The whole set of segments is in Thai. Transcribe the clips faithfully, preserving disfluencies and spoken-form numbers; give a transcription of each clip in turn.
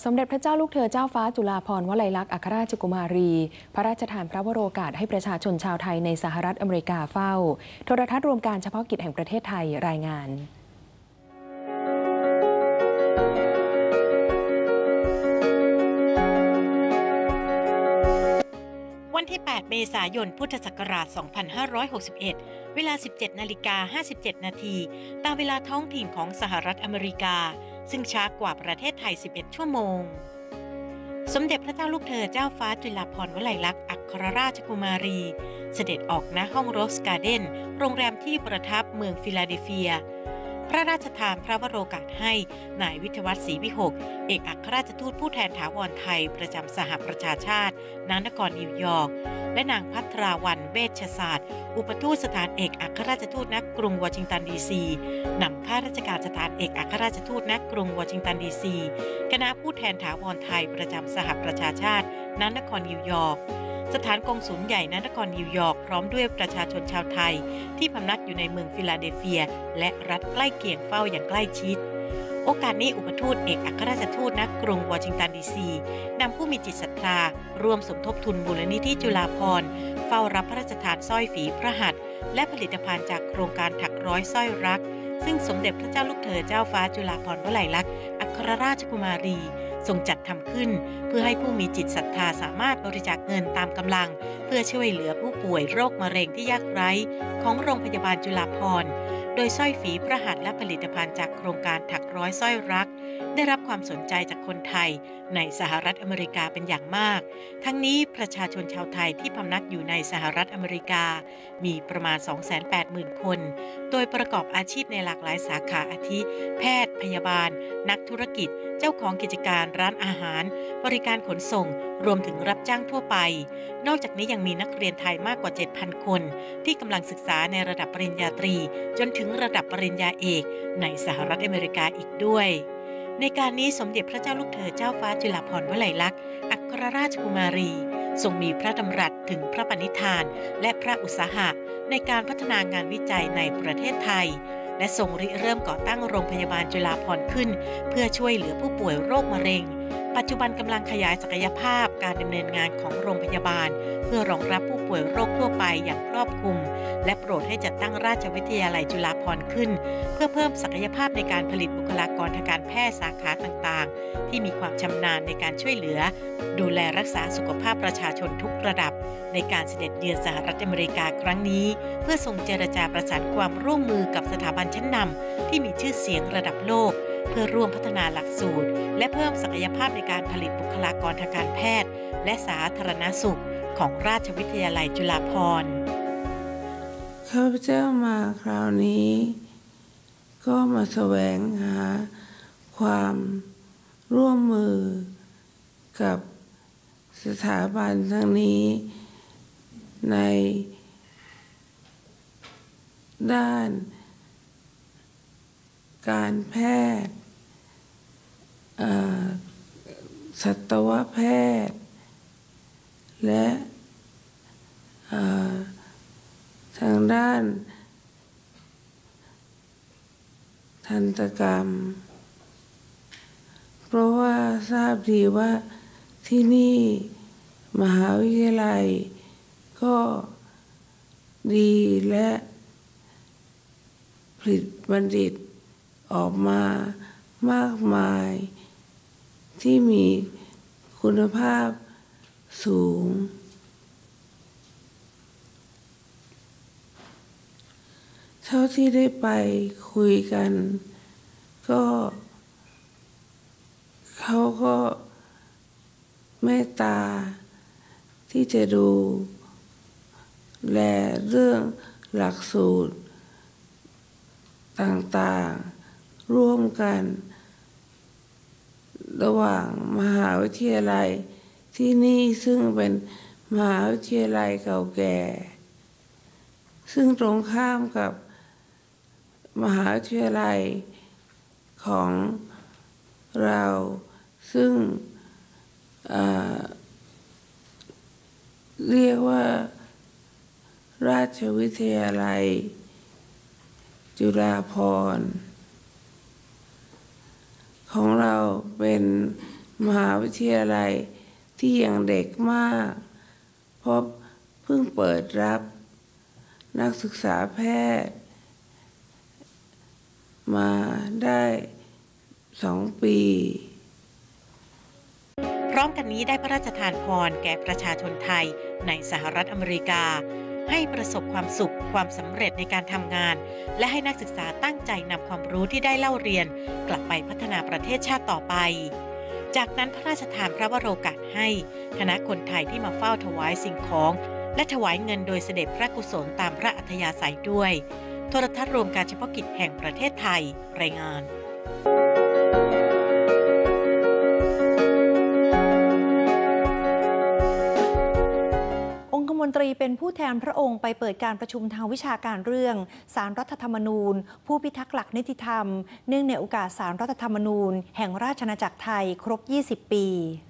สมเด็จพระเจ้าลูกเธอเจ้าฟ้าจุฬาภรณ์วลัยลักษณ์อัครราชกุมารีพระราชทานพระวโรกาสให้ประชาชนชาวไทยในสหรัฐอเมริกาเฝ้าโทรทัศน์รวมการเฉพาะกิจแห่งประเทศไทยรายงานวันที่ แปด เมษายน พุทธศักราช สองพันห้าร้อยหกสิบเอ็ด เวลา สิบเจ็ดนาฬิกาห้าสิบเจ็ดนาที ตามเวลาท้องถิ่นของสหรัฐอเมริกาซึ่งช้ากว่าประเทศไทย สิบเอ็ด ชั่วโมง สมเด็จพระเจ้าลูกเธอเจ้าฟ้าจุฬาภรณ์วลัยลักษณ์อัครราชกุมารีเสด็จออกณห้องโรสการ์เดนโรงแรมที่ประทับเมืองฟิลาเดลเฟียพระราชทานพระวโรกาสให้นายวิทยวัฒน์ศรีวิหกเอกอัครราชทูตผู้แทนถาวรไทยประจำสหประชาชาติณนครนิวยอร์กและนางภัทราวรรณเวชศาสตร์อุปทูตสถานเอกอัครราชทูตณกรุงวอชิงตันดีซีนำข้าราชการสถานเอกอัครราชทูตณกรุงวอชิงตันดีซีคณะผู้แทนถาวรไทยประจำสหประชาชาติณนครนิวยอร์กสถานกงสุลใหญ่ณนครนิวยอร์กพร้อมด้วยประชาชนชาวไทยที่พำนักอยู่ในเมืองฟิลาเดลเฟียและรัฐใกล้เคียงเฝ้าอย่างใกล้ชิดโอกาสนี้อุปทูตเอกอัครราชทูตณกรุงวอชิงตันดีซีนำผู้มีจิตศรัทธาร่วมสมทบทุนมูลนิธิจุฬาภรณ์เฝ้ารับพระราชทานสร้อยฝีพระหัตถ์และผลิตภัณฑ์จากโครงการถักร้อยสร้อยรักซึ่งสมเด็จพระเจ้าลูกเธอเจ้าฟ้าจุฬาภรณ์วลัยลักษณ์อัครราชกุมารีทรงจัดทำขึ้นเพื่อให้ผู้มีจิตศรัทธาสามารถบริจาคเงินตามกำลังเพื่อช่วยเหลือผู้ป่วยโรคมะเร็งที่ยากไร้ของโรงพยาบาลจุฬาภรณ์โดยสร้อยฝีพระหัตถ์และผลิตภัณฑ์จากโครงการถักร้อยสร้อยรักได้รับความสนใจจากคนไทยในสหรัฐอเมริกาเป็นอย่างมากทั้งนี้ประชาชนชาวไทยที่พำนักอยู่ในสหรัฐอเมริกามีประมาณ สองแสนแปดหมื่น คนโดยประกอบอาชีพในหลากหลายสาขาอาทิแพทย์พยาบาลนักธุรกิจเจ้าของกิจการร้านอาหารบริการขนส่งรวมถึงรับจ้างทั่วไปนอกจากนี้ยังมีนักเรียนไทยมากกว่า เจ็ดพัน คนที่กำลังศึกษาในระดับปริญญาตรีจนถึงระดับปริญญาเอกในสหรัฐอเมริกาอีกด้วยในการนี้สมเด็จพระเจ้าลูกเธอเจ้าฟ้าจุฬาภรณ์วลัยลักษณ์อัครราชกุมารีทรงมีพระดำรัสถึงพระปณิธานและพระอุตสาหะในการพัฒนางานวิจัยในประเทศไทยและทรงริเริ่มก่อตั้งโรงพยาบาลจุฬาภรณ์ขึ้นเพื่อช่วยเหลือผู้ป่วยโรคมะเร็งปัจจุบันกำลังขยายศักยภาพการดำเนินงานของโรงพยาบาลเพื่อรองรับผู้ป่วยโรคทั่วไปอย่างครอบคลุมและโปรดให้จัดตั้งราชวิทยาลัยจุฬาภรณ์ขึ้นเพื่อเพิ่มศักยภาพในการผลิตบุคลากรทางการแพทย์สาขาต่างๆที่มีความชำนาญในการช่วยเหลือดูแลรักษาสุขภาพประชาชนทุกระดับในการเสด็จเยือนสหรัฐอเมริกาครั้งนี้เพื่อทรงเจรจาประสานความร่วมมือกับสถาบันชั้นนำที่มีชื่อเสียงระดับโลกเพื่อร่วมพัฒนาหลักสูตรและเพิ่มศักยภาพในการผลิตบุคลากรทางการแพทย์และสาธารณสุขของราชวิทยาลัยจุฬาภรณ์ข้าพเจ้ามาคราวนี้ก็มาแสวงหาความร่วมมือกับสถาบันทั้งนี้ในด้านการแพทย์สัตวแพทย์และทางด้านทันตกรรมเพราะว่าทราบดีว่าที่นี่มหาวิทยาลัยก็ดีและผลิตบัณฑิตออกมามากมายที่มีคุณภาพสูงเท่าที่ได้ไปคุยกันก็เขาก็เมตตาที่จะดูแลเรื่องหลักสูตรต่างๆร่วมกันระหว่างมหาวิทยาลัยที่นี่ซึ่งเป็นมหาวิทยาลัยเก่าแก่ซึ่งตรงข้ามกับมหาวิทยาลัยของเราซึ่งเรียกว่าราชวิทยาลัยจุฬาภรณ์ของเราเป็นมหาวิทยาลัยที่ยังเด็กมากเพราะเพิ่งเปิดรับนักศึกษาแพทย์มาได้สองปีพร้อมกันนี้ได้พระราชทานพรแก่ประชาชนไทยในสหรัฐอเมริกาให้ประสบความสุขความสำเร็จในการทำงานและให้นักศึกษาตั้งใจนำความรู้ที่ได้เล่าเรียนกลับไปพัฒนาประเทศชาติต่อไปจากนั้นพระราชทานพระวโรกาสให้คณะคนไทยที่มาเฝ้าถวายสิ่งของและถวายเงินโดยเสด็จพระกุศลตามพระอัธยาศัยด้วยโทรทัศน์รวมการเฉพาะกิจแห่งประเทศไทยรายงานองคมนตรีเป็นผู้แทนพระองค์ไปเปิดการประชุมทางวิชาการเรื่องศาลรัฐธรรมนูญผู้พิทักษ์หลักนิติธรรมเนื่องในโอกาสศาลรัฐธรรมนูญแห่งราชอาณาจักรไทยครบยี่สิบปี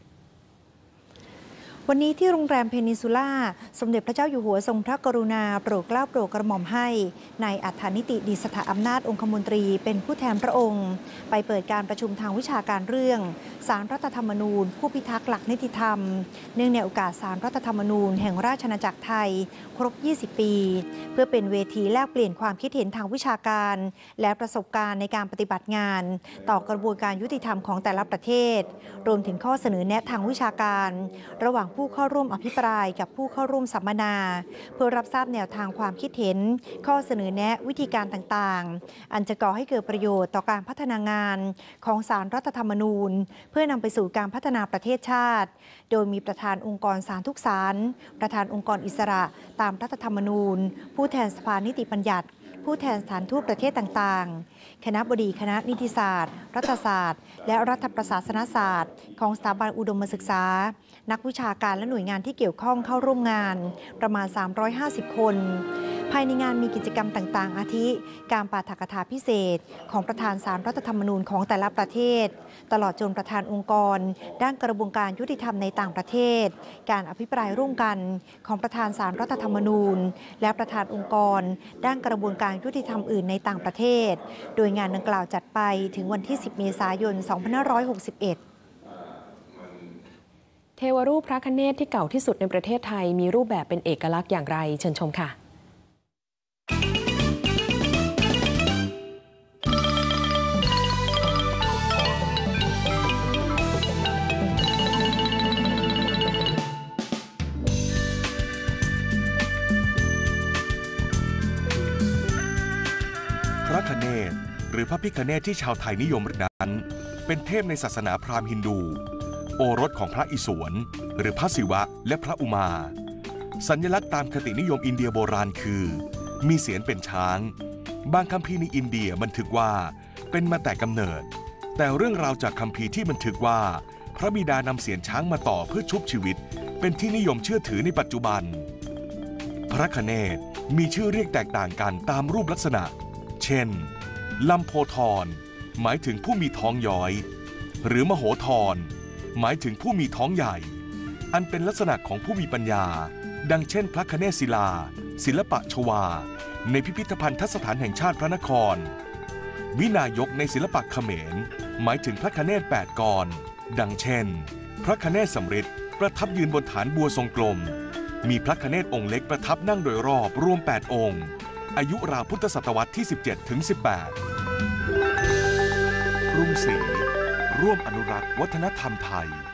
วันนี้ที่โรงแรมเพนินซูล่าสมเด็จพระเจ้าอยู่หัวทรงพระกรุณาโปรดเกล้าโปรดกระหม่อมให้นายอัฏฐนิติดิษฐอำนาจองคมนตรีเป็นผู้แทนพระองค์ไปเปิดการประชุมทางวิชาการเรื่องศาลรัฐธรรมนูญผู้พิทักษ์หลักนิติธรรมเนื่องในโอกาสศาลรัฐธรรมนูญแห่งราชอาณาจักรไทยครบยี่สิบปีเพื่อเป็นเวทีแลกเปลี่ยนความคิดเห็นทางวิชาการและประสบการณ์ในการปฏิบัติงานต่อกระบวนการยุติธรรมของแต่ละประเทศรวมถึงข้อเสนอแนะทางวิชาการระหว่างผู้เข้าร่วมอภิปรายกับผู้เข้าร่วมสัมมนาเพื่อรับทราบแนวทางความคิดเห็นข้อเสนอแนะวิธีการต่างๆอันจะก่อให้เกิดประโยชน์ต่อการพัฒนางานของศาลรัฐธรรมนูญเพื่อนำไปสู่การพัฒนาประเทศชาติโดยมีประธานองค์กรศาลทุกศาลประธานองค์กรอิสระตามรัฐธรรมนูญผู้แทนสภานิติบัญญัติผู้แทนสถานทูตประเทศต่างๆคณบดีคณะนิติศาสตร์รัฐศาสตร์และรัฐประศาสนศาสตร์ของสถาบันอุดมศึกษานักวิชาการและหน่วยงานที่เกี่ยวข้องเข้าร่วมงานประมาณสามร้อยห้าสิบคนภายในงานมีกิจกรรมต่างๆอาทิการปาฐกถาพิเศษของประธานศาลรัฐธรรมนูญของแต่ละประเทศตลอดจนประธานองค์กรด้านกระบวนการยุติธรรมในต่างประเทศการอภิปรายร่วมกันของประธานศาลรัฐธรรมนูญและประธานองค์กรด้านกระบวนการยุติธรรมอื่นในต่างประเทศโดยงานดังกล่าวจัดไปถึงวันที่สิบเมษายนสองพันห้าร้อยหกสิบเอ็ดเทวรูปพระคเนศที่เก่าที่สุดในประเทศไทยมีรูปแบบเป็นเอกลักษณ์อย่างไรเชิญชมค่ะพระคเนศหรือพระพิฆเนศที่ชาวไทยนิยมนั้นเป็นเทพในศาสนาพราหมณ์ฮินดูโอรสของพระอิศวรหรือพระศิวะและพระอุมาสัญลักษณ์ตามคตินิยมอินเดียโบราณคือมีเสียนเป็นช้างบางคัมภีร์ในอินเดียบันทึกว่าเป็นมาแต่กำเนิดแต่เรื่องราวจากคัมภีร์ที่บันทึกว่าพระบิดานำเสียนช้างมาต่อเพื่อชุบชีวิตเป็นที่นิยมเชื่อถือในปัจจุบันพระคเนศมีชื่อเรียกแตกต่างกันตามรูปลักษณะเช่นลำโพธรหมายถึงผู้มีท้องย้อยหรือมโหธรหมายถึงผู้มีท้องใหญ่อันเป็นลักษณะของผู้มีปัญญาดังเช่นพระคเนศศิลาศิลปะชวาในพิพิธภัณฑสถานแห่งชาติพระนครวินายกในศิลปะเขมรหมายถึงพระคเนศแปดกรดังเช่นพระคเนศสำริดประทับยืนบนฐานบัวทรงกลมมีพระคเนศองค์เล็กประทับนั่งโดยรอบรวมแปดองค์อายุราวพุทธศตวรรษที่ สิบเจ็ดถึงสิบแปด กรุงศรีร่วมอนุรักษ์วัฒนธรรมไทย